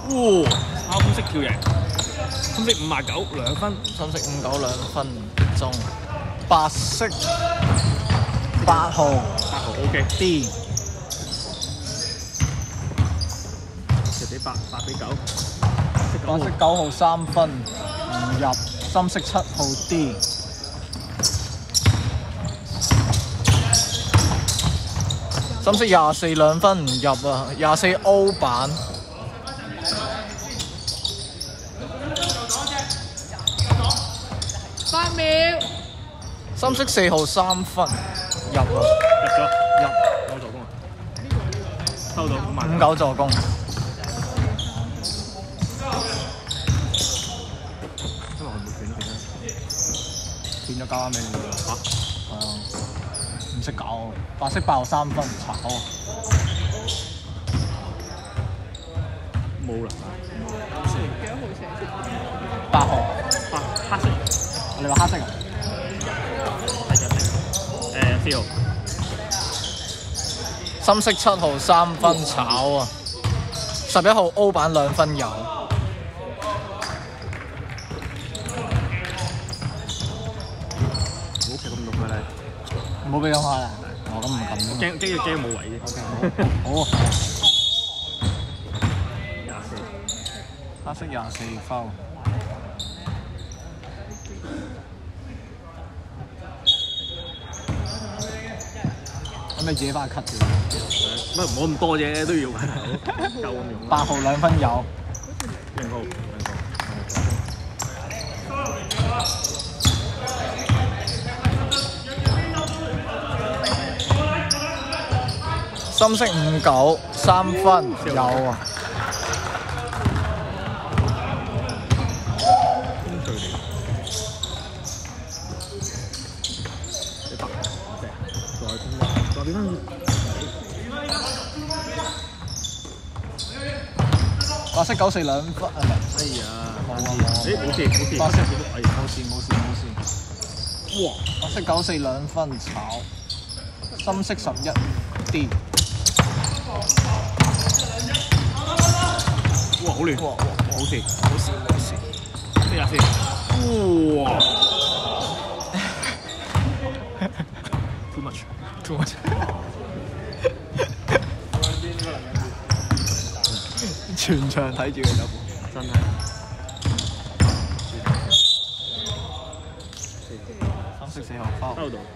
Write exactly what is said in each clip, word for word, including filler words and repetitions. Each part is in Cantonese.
哇！三色跳贏，三色五廿九兩分， 三色五九兩分中，白色八號八號 OK。 D 就俾八八比九， 白色九號三分唔入，深色七號 D 深色廿四兩分唔入啊，廿四 O 版。 八秒。 深色四號三分入啊， 入咗入有助攻啊！收到五萬五九助攻。 因為佢冇斷斷變咗交翻俾你啦。 嚇係啊，唔識搞。白色八號三分炒啊！ 冇啦， 幾多號射？ 八號， 八黑色你話黑色啊？ 係日色，誒四號深色七號三分炒啊！十一號 O 版兩分有。 唔好企咁綠嘅你， 唔好俾咁開啦。哦，咁唔撳咯。 驚驚驚冇位啫。 OK，好。好。 廿四， 黑色廿四 foul。咁你自己翻去 cut 住。 唔係唔好咁多啫，都要夠咁用。 八號兩分有。 兩號，兩號。 深色五九三分有啊！ 空距離，你白，再空再變翻。 白色九四兩分，係咪？ 哎呀， 冇啊冇啊！ 誒冇事冇事， 白色哎冇事冇事冇事。哇！白色九四兩分炒，深色十一 D。 哇好亂， 哇哇！ 冇事冇事冇事。 四廿四，哇 ，too much too much。全場睇住佢走步， 真係。 深色四號包。 收到。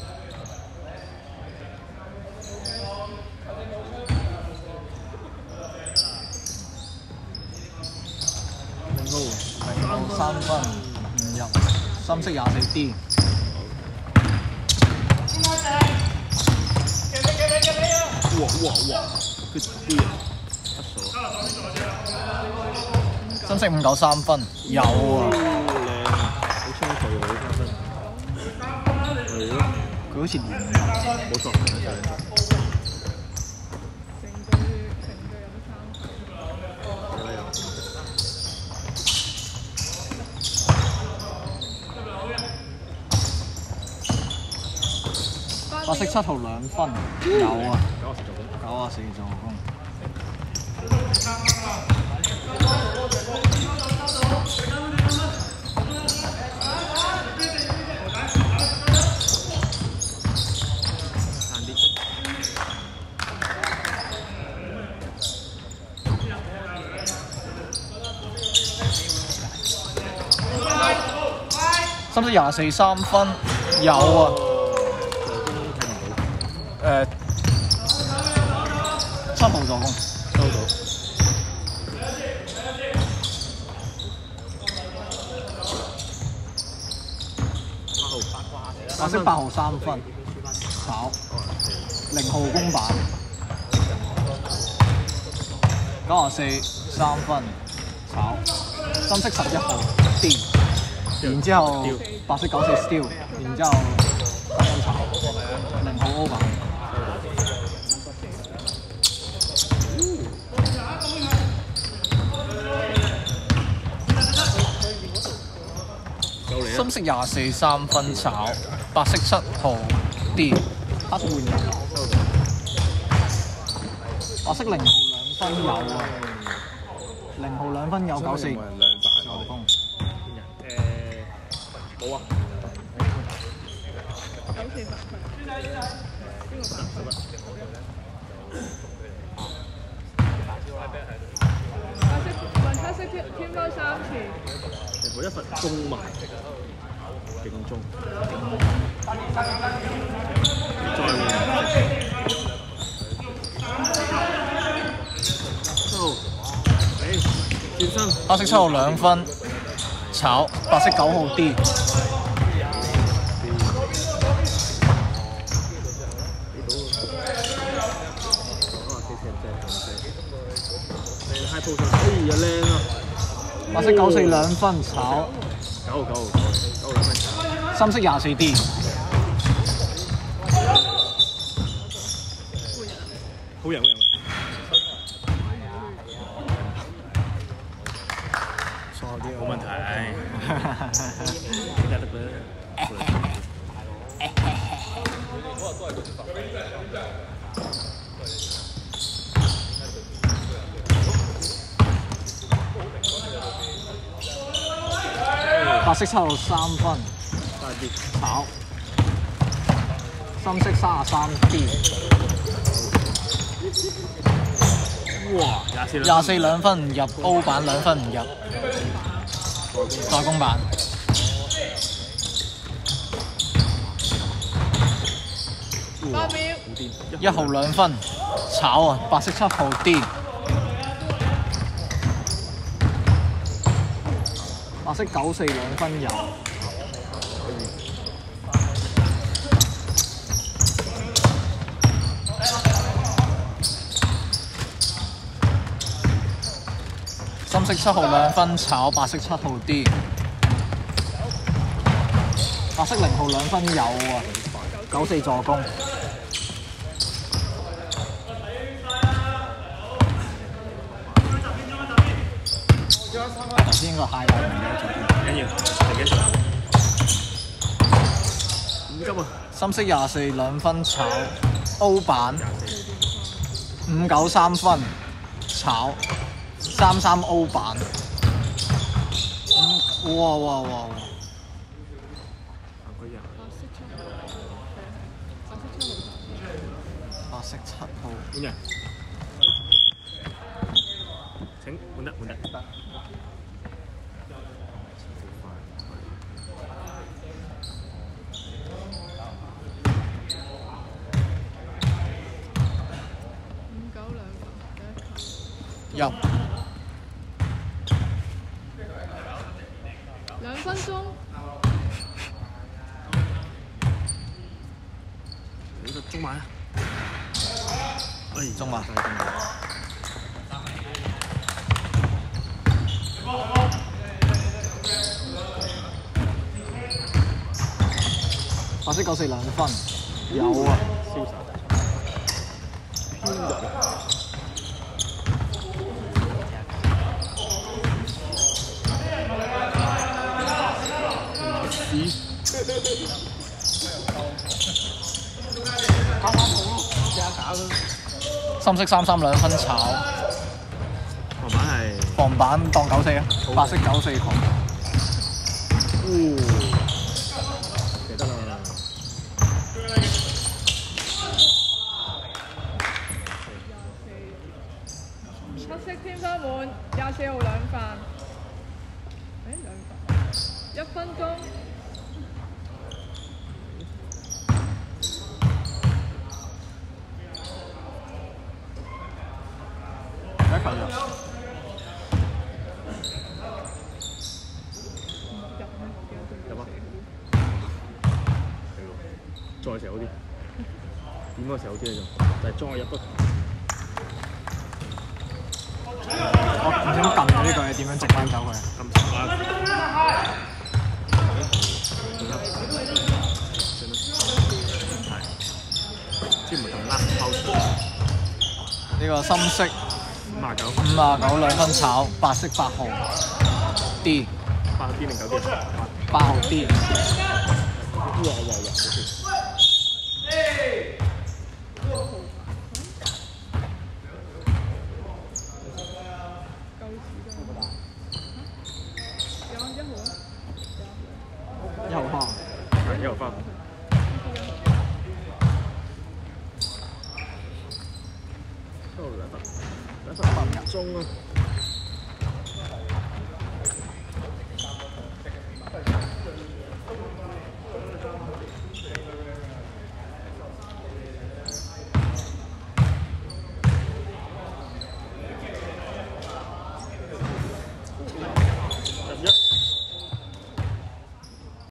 零號三分唔入，深色廿四 D。 哇哇哇！佢啲啊，得數。 深色五九三分有啊！ 靚，好清脆喎！呢三分。係咯， 佢好似連冇錯，冇錯。 成隊成隊有三。 有啦有。 白色七號兩分有啊！ 九啊四助攻， 九啊四助攻。 慳啲。 深色廿四三分有啊！誒，七號助攻收到。八號八卦， 白色八號三分炒，零號公版九啊四三分炒，深色十一號 D， 然之後白色九四 steal， 然之後三分炒，零號 O 版。深色廿四三分炒，白色七號 D， 黑色換人，白色零號兩分有啊！ 零號兩分有九四冇人兩賺助攻。 誒冇啊， 九四八分，邊個八分？白色雲黑色添添多三次。 我一份中埋，勁中，再換，誒轉身， 白色七號兩分炒，白色九號 D。 太鋪上，哎呀靚啊！ 白色九四兩分炒， 九九九兩分炒， 深色廿四 D。 好人好人。 錯啲冇問題，而家得啦。 白色七號三分炒，深色三十三 D。 哇！廿四廿四兩分唔入 ，O 板兩分唔入，再攻板。 八秒。 一號兩分炒啊，白色七號 D。白色九四兩分有。深色七號兩分炒，白色七號 D。白色零號兩分有啊，九四助攻。頭先個 highlight 唔記得咗添。 唔緊要，嚟緊場。五級啊！ 深色廿四兩分炒 O 板，五九三分炒三三 O 板。嗯，哇哇哇哇！白色七號。 換人。請換得換得。 入兩分鐘。 你就中埋啦！哎， 中埋。白色九四兩分，有啊， 瀟灑，偏入啊！ 深色三三兩分炒， 防板係防板當九四啊，白色九四狂。 哦，記得啦。 黑色添分滿，廿四號兩份。誒兩份，一分鐘。 一球入。 入啊！再時好啲，點嗰時好啲咧就，但係再入都。 我唔知撳咗呢個嘢點樣直翻走佢。 咁十啦。係，先唔係咁拉拋。 呢個深色五啊九， 五啊九兩分炒，白色八號 D， 八號 D 定九 D？ 八號 D。 哇哇哇！ 中啊！